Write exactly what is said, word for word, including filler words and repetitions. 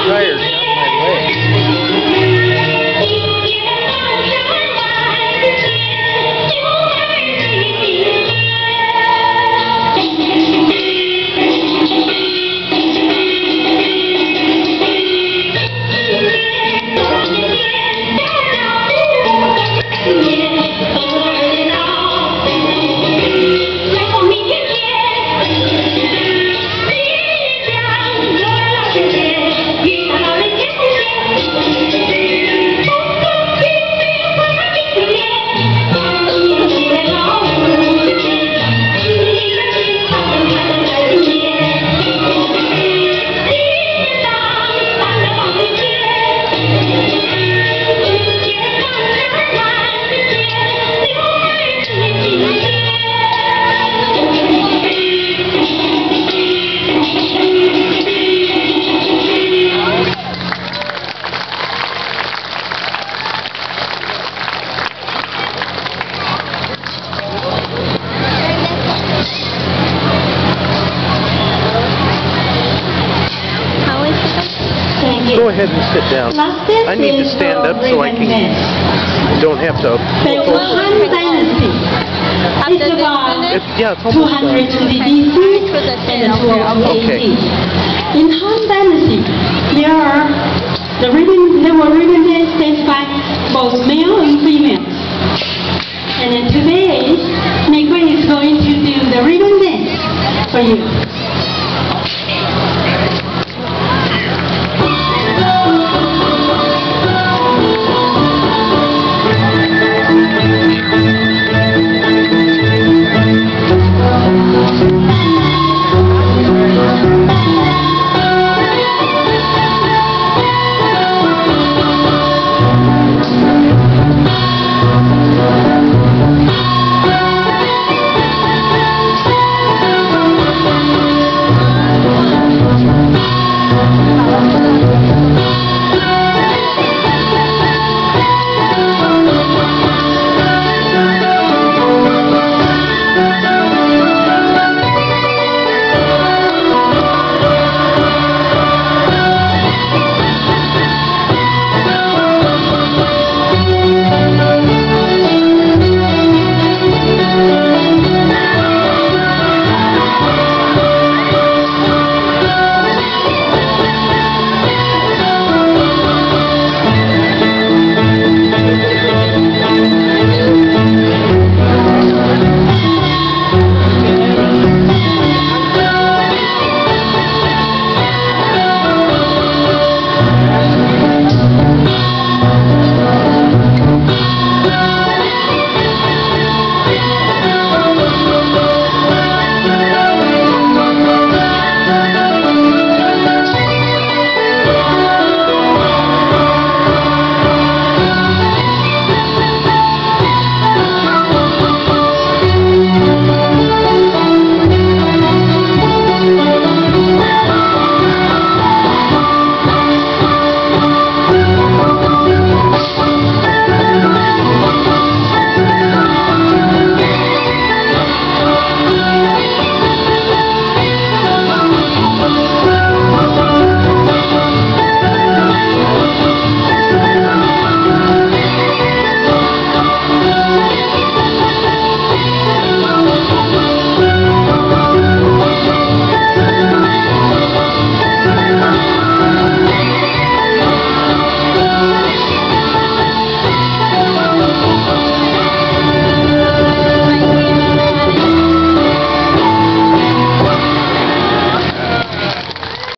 dryer's not my leg. Go ahead and sit down. I need to stand up so I can don't have to. The Han Dynasty. It's about It's, yeah, it's two almost hundred done. B C and two hundred A D. Okay. In Han Dynasty, there are the ribbon. There were ribbon dance danced by both male and female. And then today, Kuei is going to do the ribbon dance for you.